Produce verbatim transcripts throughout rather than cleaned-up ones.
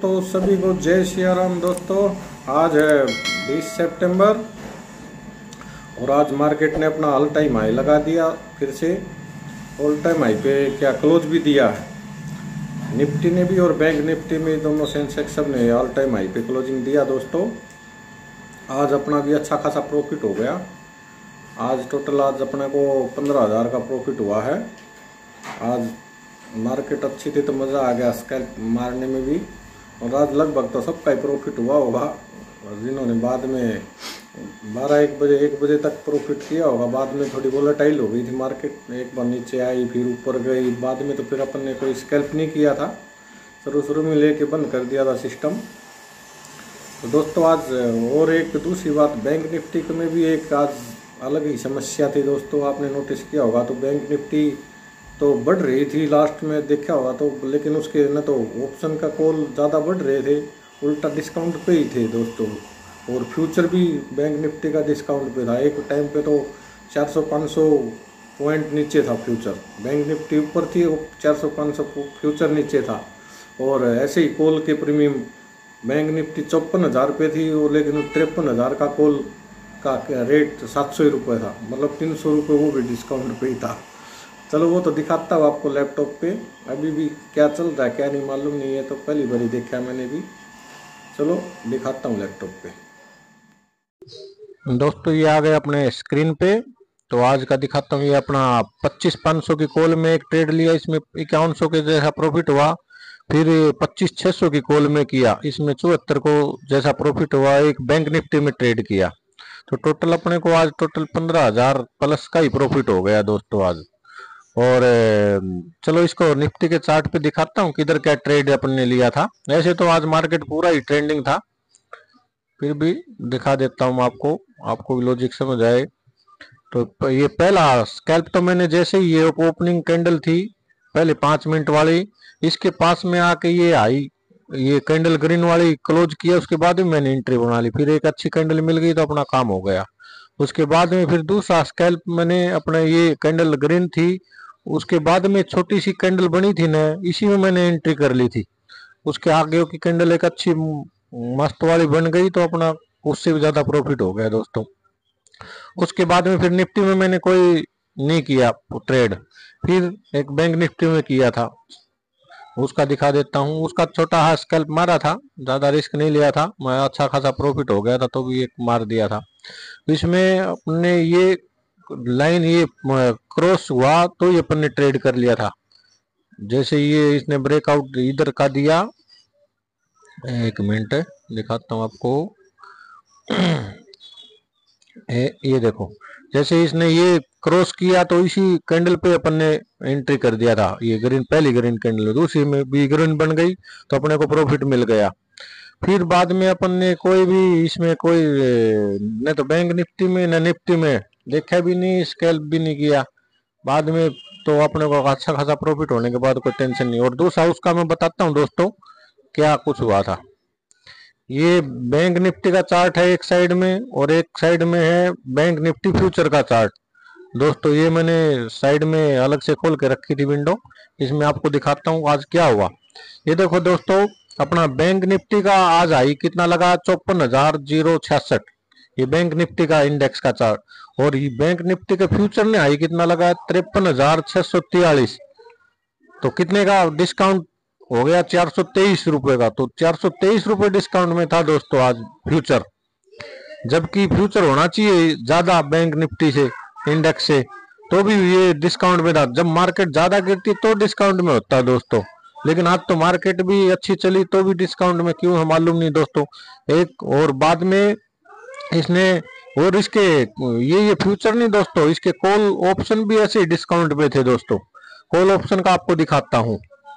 तो सभी को जय सिया राम दोस्तों। आज है बीस सितंबर और आज मार्केट ने अपना ऑल टाइम हाई लगा दिया। फिर से ऑल टाइम हाई पे क्या क्लोज भी दिया है। निफ्टी ने भी और बैंक निफ्टी में दोनों सेंसेक्स सब ने ऑल टाइम हाई पे क्लोजिंग दिया दोस्तों। आज अपना भी अच्छा खासा प्रॉफिट हो गया। आज टोटल आज अपने को पंद्रह हज़ार का प्रॉफिट हुआ है। आज मार्केट अच्छी थी तो मज़ा आ गया स्कैल्प मारने में भी। और आज लगभग तो सबका ही प्रॉफिट हुआ होगा और जिन्होंने बाद में बारह एक बजे एक बजे तक प्रॉफिट किया होगा। बाद में थोड़ी वोलेटाइल हो गई थी मार्केट, एक बार नीचे आई फिर ऊपर गई। बाद में तो फिर अपन ने कोई स्कैल्प नहीं किया था, शुरू शुरू में लेके बंद कर दिया था सिस्टम। तो दोस्तों आज और एक दूसरी बात, बैंक निफ्टी में भी एक आज अलग ही समस्या थी दोस्तों। आपने नोटिस किया होगा तो बैंक निफ्टी तो बढ़ रही थी, लास्ट में देखा होगा तो, लेकिन उसके न तो ऑप्शन का कॉल ज़्यादा बढ़ रहे थे, उल्टा डिस्काउंट पे ही थे दोस्तों। और फ्यूचर भी बैंक निफ्टी का डिस्काउंट पे था। एक टाइम पे तो चार सौ पाँच सौ पॉइंट नीचे था फ्यूचर, बैंक निफ्टी ऊपर थी, चार सौ पाँच सौ फ्यूचर नीचे था। और ऐसे ही कॉल के प्रीमियम बैंक निफ्टी चौपन हज़ार रुपये थी और लेकिन तिरपन हज़ार का कॉल का रेट सात सौ रुपये था, मतलब तीन सौ रुपये वो भी डिस्काउंट पे ही था। चलो वो तो दिखाता हूँ आपको लैपटॉप पे। अभी भी क्या चल रहा है क्या नहीं मालूम नहीं है, तो पहली बार ही देखा है मैंने भी। चलो दिखाता हूँ लैपटॉप पे। दोस्तों ये आ गए अपने स्क्रीन पे। तो आज का दिखाता हूँ। ये अपना पच्चीस पाँच सौ की कॉल में एक ट्रेड लिया, इसमें इक्यावन सौ के जैसा प्रॉफिट हुआ। फिर पच्चीस छः सौ की कॉल में किया, इसमें चौहत्तर को जैसा प्रॉफिट हुआ। एक बैंक निफ्टी में ट्रेड किया तो टोटल अपने को आज टोटल पंद्रह हजार प्लस का ही प्रॉफिट हो गया दोस्तों आज। और चलो इसको निफ्टी के चार्ट पे दिखाता हूँ किधर क्या ट्रेड अपन ने लिया था। ऐसे तो आज मार्केट पूरा ही ट्रेंडिंग था, फिर भी दिखा देता हूँ आपको, आपको भी लॉजिक समझ आए। तो ये पहला स्कैल्प तो मैंने जैसे ही ये ओपनिंग कैंडल थी पहले पाँच मिनट वाली, इसके पास में आके ये आई, ये कैंडल ग्रीन वाली क्लोज किया। उसके बाद में मैंने एंट्री बना ली, फिर एक अच्छी कैंडल मिल गई तो अपना काम हो गया। उसके बाद में फिर दूसरा स्कैल्प मैंने अपने, ये कैंडल ग्रीन थी, उसके बाद में छोटी सी कैंडल बनी थी ना, इसी में मैंने एंट्री कर ली थी। उसके आगे की कैंडल एक अच्छी मस्त वाली बन गई तो अपना उससे भी ज्यादा प्रॉफिट हो गया दोस्तों। उसके बाद में फिर निफ्टी में मैंने कोई नहीं किया ट्रेड, फिर एक बैंक निफ्टी में किया था, उसका दिखा देता हूँ। उसका छोटा हा स्कैल्प मारा था, ज्यादा रिस्क नहीं लिया था मैं, अच्छा खासा प्रॉफिट हो गया था तो भी एक मार दिया था। इसमें अपने ये लाइन ये क्रॉस हुआ तो ये अपन ने ट्रेड कर लिया था। जैसे ये इसने ब्रेकआउट इधर का दिया, एक मिनट दिखाता हूँ आपको। ए, ये देखो, जैसे इसने ये क्रॉस किया तो इसी कैंडल पे अपन ने एंट्री कर दिया था। ये ग्रीन पहली ग्रीन कैंडल, दूसरी में भी ग्रीन बन गई तो अपने को प्रॉफिट मिल गया। फिर बाद में अपन ने कोई भी इसमें कोई न तो बैंक निफ्टी में न निफ्टी में देखा भी नहीं, स्कैल्प भी नहीं किया। बाद में तो अपने को अच्छा खासा प्रॉफिट होने के बाद कोई टेंशन नहीं। और दूसरा उसका मैं बताता हूँ दोस्तों क्या कुछ हुआ था। ये बैंक निफ्टी का चार्ट है एक साइड में, और एक साइड में है बैंक निफ्टी फ्यूचर का चार्ट दोस्तों। ये मैंने साइड में अलग से खोल के रखी थी विंडो, इसमें आपको दिखाता हूँ आज क्या हुआ। ये देखो दोस्तों, अपना बैंक निफ्टी का आज आई कितना लगा, चौपन हजार जीरो छियासठ, ये बैंक निफ्टी का इंडेक्स का चार्ट। और ये बैंक निफ्टी के फ्यूचर ने आई कितना लगा, तिरपन हजार छह सौ तिरालीस। तो कितने का डिस्काउंट हो गया, चार सौ तेईस रुपए का। तो चार सौ तेईस रुपए डिस्काउंट में था दोस्तों आज फ्यूचर, जबकि फ्यूचर होना चाहिए ज्यादा बैंक निफ्टी से, इंडेक्स से, तो भी ये डिस्काउंट में था। जब मार्केट ज्यादा गिरती तो डिस्काउंट में होता है दोस्तों, लेकिन आज तो मार्केट भी अच्छी चली तो भी डिस्काउंट में क्यों है मालूम नहीं दोस्तों। एक और बाद में इसने, और इसके ये ये फ्यूचर नहीं दोस्तों, इसके कॉल ऑप्शन भी ऐसे डिस्काउंट पे थे दोस्तों। कॉल ऑप्शन का आपको दिखाता हूँ,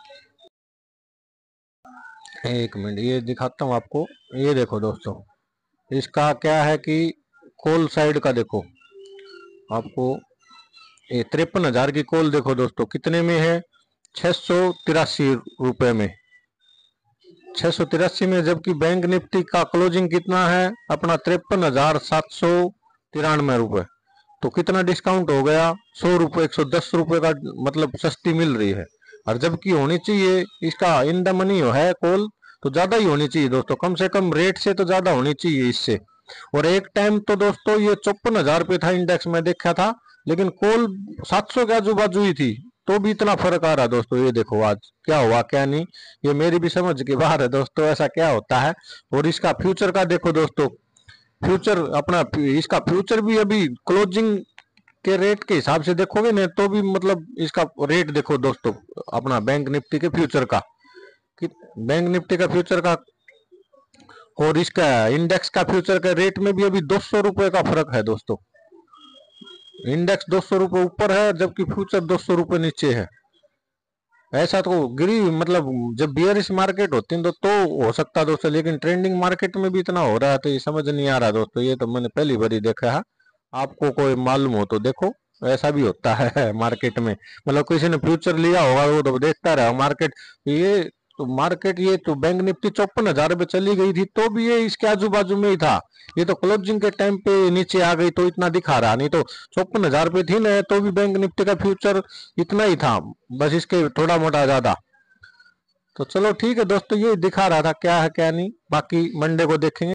एक मिनट ये दिखाता हूँ आपको। ये देखो दोस्तों, इसका क्या है कि कॉल साइड का देखो आपको, ये तिरपन हजार की कॉल देखो दोस्तों कितने में है, छह सौ तिरासी रुपए में, छह सौ तिरासी में। जबकि बैंक निफ्टी का क्लोजिंग कितना है अपना, तिरपन हजार सात सौ तिरानवे रुपए। तो कितना डिस्काउंट हो गया, सौ रुपए, एक सौ दस रुपए का, मतलब सस्ती मिल रही है। और जबकि होनी चाहिए इसका इन द मनी है कॉल तो ज्यादा ही होनी चाहिए दोस्तों, कम से कम रेट से तो ज्यादा होनी चाहिए इससे। और एक टाइम तो दोस्तों ये चौपन हजार रुपये था इंडेक्स में देखा था, लेकिन कॉल सात सौ के आजू बाजू ही थी, तो भी इतना फर्क आ रहा दोस्तों। ये देखो आज क्या हुआ क्या नहीं, ये मेरी भी समझ के बाहर है दोस्तों, ऐसा क्या होता है। और इसका फ्यूचर का देखो दोस्तों, फ्यूचर अपना इसका फ्यूचर भी अभी क्लोजिंग के रेट के हिसाब से देखोगे ना तो भी मतलब इसका रेट देखो दोस्तों, अपना बैंक निफ्टी के फ्यूचर का, कि बैंक निफ्टी का फ्यूचर का और इसका इंडेक्स का फ्यूचर का रेट में भी अभी दो सौ रुपए का फर्क है दोस्तों। इंडेक्स दो सौ रुपए ऊपर है जबकि फ्यूचर दो सौ रुपए नीचे है। ऐसा तो गिरी मतलब जब बियरिश मार्केट होती है तो, तो हो सकता है दोस्तों, लेकिन ट्रेंडिंग मार्केट में भी इतना हो रहा है तो ये समझ नहीं आ रहा दोस्तों। ये तो मैंने पहली बार ही देखा है, आपको कोई मालूम हो तो देखो, ऐसा भी होता है मार्केट में। मतलब किसी ने फ्यूचर लिया होगा वो तो देखता रहा मार्केट, ये तो मार्केट ये तो बैंक निफ्टी चौपन हजार रुपये चली गई थी तो भी ये इसके आजू बाजू में ही था। ये तो क्लोजिंग के टाइम पे नीचे आ गई तो इतना दिखा रहा, नहीं तो चौपन हजार रुपये थी ना तो भी बैंक निफ्टी का फ्यूचर इतना ही था, बस इसके थोड़ा मोटा ज्यादा। तो चलो ठीक है दोस्तों, ये दिखा रहा था क्या है क्या नहीं, बाकी मंडे को देखेंगे।